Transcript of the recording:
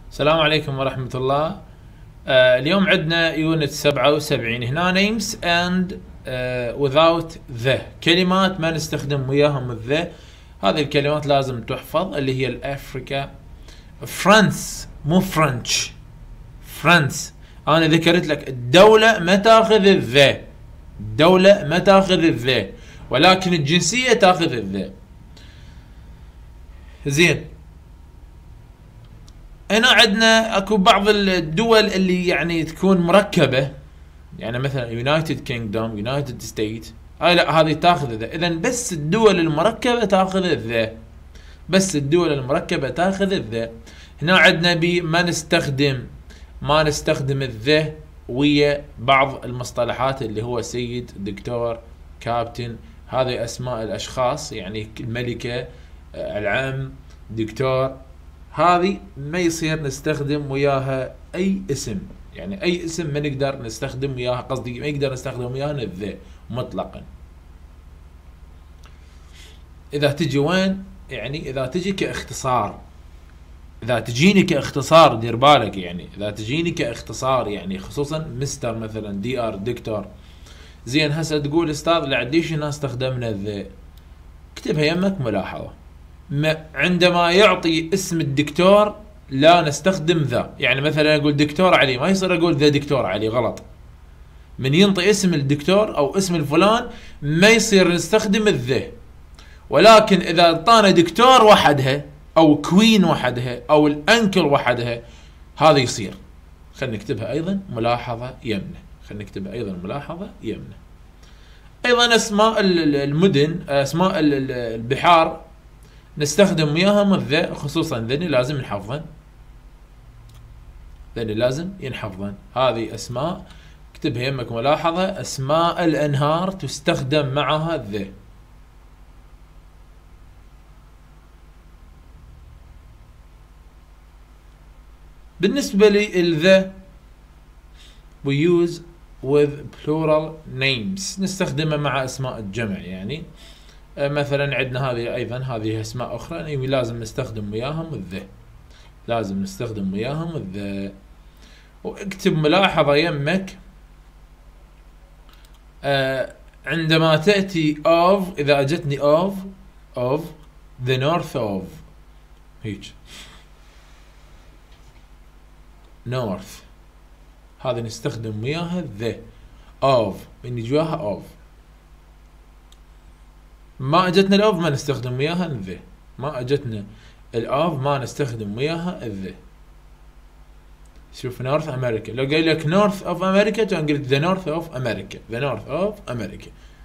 السلام عليكم ورحمة الله. اليوم عندنا يونت 77 هنا names and without the كلمات ما نستخدم وياهم the. هذه الكلمات لازم تحفظ اللي هي الأفريكا. فرانس مو فرنش، فرانس. أنا ذكرت لك الدولة ما تاخذ the، الدولة ما تاخذ the، ولكن الجنسية تاخذ the. زين، هنا عندنا اكو بعض الدول اللي يعني تكون مركبة، يعني مثلا يونايتد كينجدوم، يونايتد ستيت، هاي لا، هذه تاخذ ذا. اذا بس الدول المركبة تاخذ ذا، بس الدول المركبة تاخذ ذا. هنا عندنا ما نستخدم الذا ويا بعض المصطلحات اللي هو سيد، دكتور، كابتن. هذه اسماء الاشخاص، يعني الملكة، العم، دكتور. هذه ما يصير نستخدم وياها اي اسم، يعني اي اسم ما نقدر نستخدم وياها، قصدي ما يقدر نستخدم وياها الذا مطلقا. اذا تجي وين، يعني اذا تجي كاختصار، اذا تجيني كاختصار دير بالك، يعني اذا تجيني كاختصار، يعني خصوصا مستر مثلا، دي ار، دكتور. زين، هسه تقول استاذ لعديش الناس استخدمنا الذا، اكتبها يمك ملاحظة. عندما يعطي اسم الدكتور لا نستخدم ذا، يعني مثلا اقول دكتور علي، ما يصير اقول ذا دكتور علي، غلط. من ينطي اسم الدكتور او اسم الفلان ما يصير نستخدم الذا. ولكن اذا اعطانا دكتور وحدها او كوين وحدها او الانكل وحدها، هذا يصير. خلينا نكتبها ايضا ملاحظة يمنى، خلينا نكتبها ايضا ملاحظة يمنى. ايضا اسماء المدن، اسماء البحار نستخدم وياهم الذا، خصوصا ذني لازم نحفظن، ذني لازم ينحفظن. هذه اسماء اكتبها يمك ملاحظة. اسماء الانهار تستخدم معها الذا. بالنسبة للذا we use with plural names، نستخدمها مع اسماء الجمع. يعني مثلا عندنا هذه ايضا، هذه اسماء اخرى لازم نستخدم وياهم الذا، لازم نستخدم وياهم الذا. واكتب ملاحظة يمك، عندما تأتي of، اذا اجتني of the north of، هيك north، هذا نستخدم وياها the of، من يجواها of. ما اجتنا الاوف ما نستخدم وياها الذا، ما اجتنا الاوف ما نستخدم وياها الذا. شوف نورث امريكا، لو قايل لك نورث اوف امريكا كان قلت ذا نورث اوف امريكا، ذا نورث اوف امريكا.